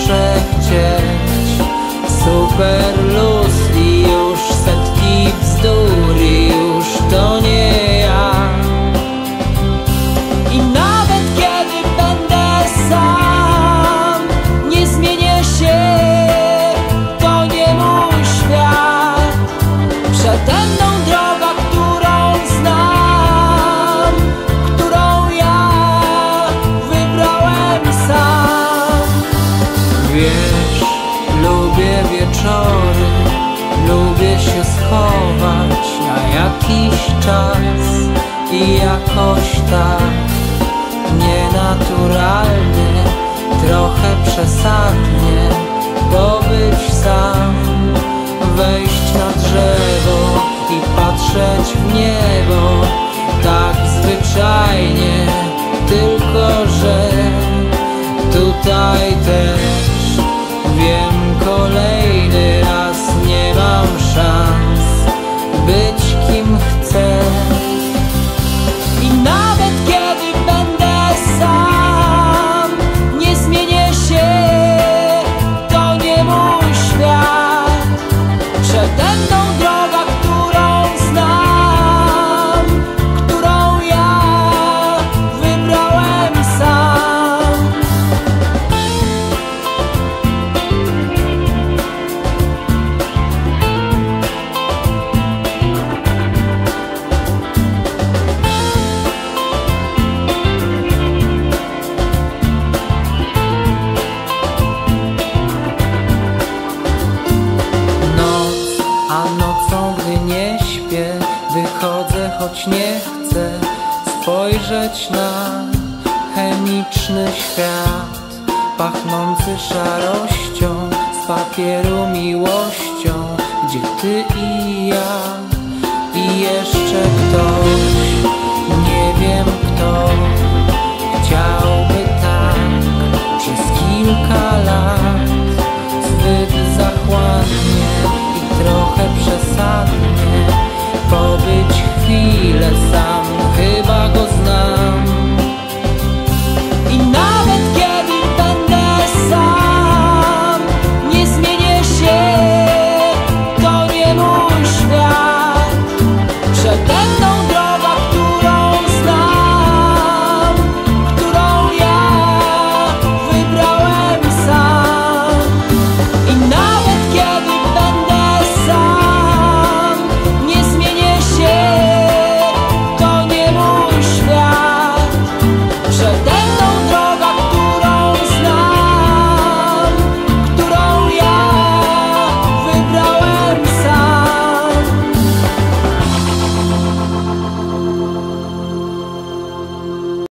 muszę chcieć super luz i już setki bzdur i już to nie ja. I nawet kiedy będę sam, nie zmienię się, to nie mój świat. Przede mną droga, którą znam, którą ja wybrałem sam. Wiesz, lubię wieczory, lubię się schować na jakiś czas i jakoś tak nienaturalnie, trochę przesadnie pobyć sam, wejść na drzewo i patrzeć w niebo, tak zwyczajnie, tylko że tutaj też wiem, kolejny raz nie mam szans być kim chcę. I nawet kiedy będę sam, nie zmienię się, to nie mój świat. Przede mną droga, którą znam, którą ja wybrałem sam. A nocą, gdy nie śpię, wychodzę, choć nie chcę spojrzeć na chemiczny świat, pachnący szarością, z papieru miłością, gdzie ty i ja i jeszcze ktoś, nie wiem kto.